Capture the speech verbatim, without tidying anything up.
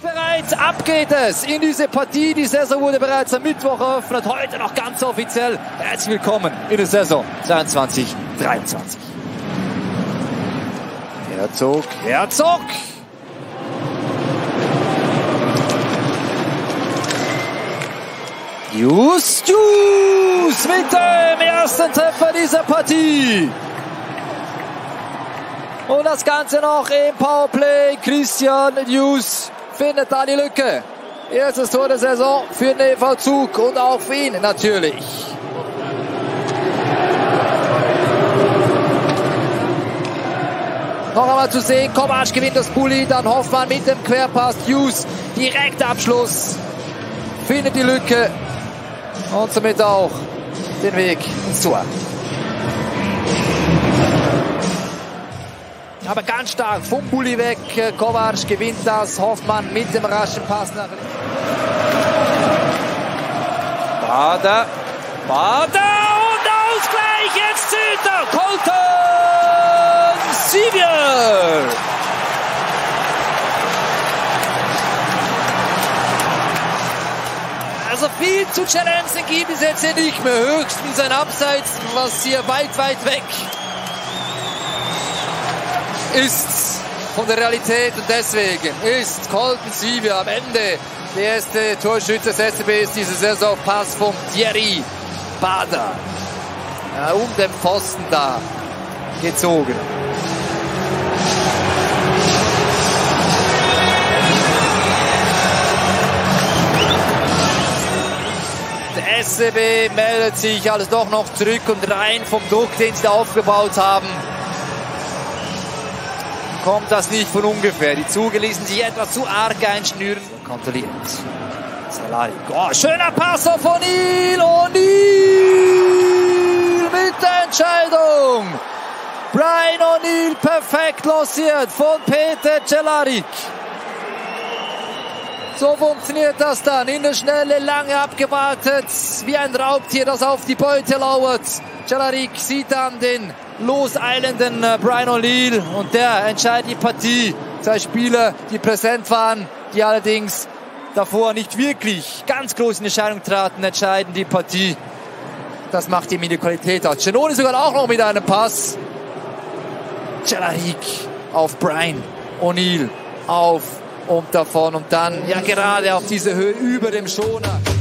Bereit, ab geht es in diese Partie. Die Saison wurde bereits am Mittwoch eröffnet. Heute noch ganz offiziell. Herzlich willkommen in der Saison zweiundzwanzig dreiundzwanzig. Herzog, Herzog. Just, Just mit dem ersten Treffer dieser Partie. Und das Ganze noch im Powerplay. Christian Just findet da die Lücke. Erstes Tor der Saison für den E V Zug und auch für ihn natürlich. Noch einmal zu sehen, Kovac gewinnt das Bulli, dann Hoffmann mit dem Querpass. Just, direkt Abschluss, findet die Lücke und somit auch den Weg ins Tor. Aber ganz stark vom Bulli weg. Kovac gewinnt das. Hoffmann mit dem raschen Pass nach links. Bader. Bader und Ausgleich. Jetzt zählt er. Colton Sceviour. Also viel zu challengen gibt es jetzt hier nicht mehr. Höchstens ein Abseits, was hier weit, weit weg ist von der Realität, und deswegen ist Colton Sceviour am Ende der erste Torschütze des S C B ist diese Saison. Pass von Thierry Bader, ja, um den Pfosten da gezogen. Der S C B meldet sich also doch noch zurück und rein vom Druck, den sie da aufgebaut haben, kommt das nicht von ungefähr. Die Zuge ließen sich etwas zu arg einschnüren. Kontrolliert. Salari. Oh, schöner Pass auf O'Neill. O'Neill mit der Entscheidung. Brian O'Neill perfekt lanciert von Peter Cehlarik. So funktioniert das dann. In der Schnelle, lange abgewartet. Wie ein Raubtier, das auf die Beute lauert. Cehlarik sieht dann den loseilenden Brian O'Neill und der entscheidet die Partie. Zwei Spieler, die präsent waren, die allerdings davor nicht wirklich ganz groß in Erscheinung traten, entscheiden die Partie. Das macht ihm die Qualität aus. Giannoni sogar auch noch mit einem Pass. Cehlarik auf Brian O'Neill, auf und davon und dann ja gerade auf diese Höhe über dem Schoner.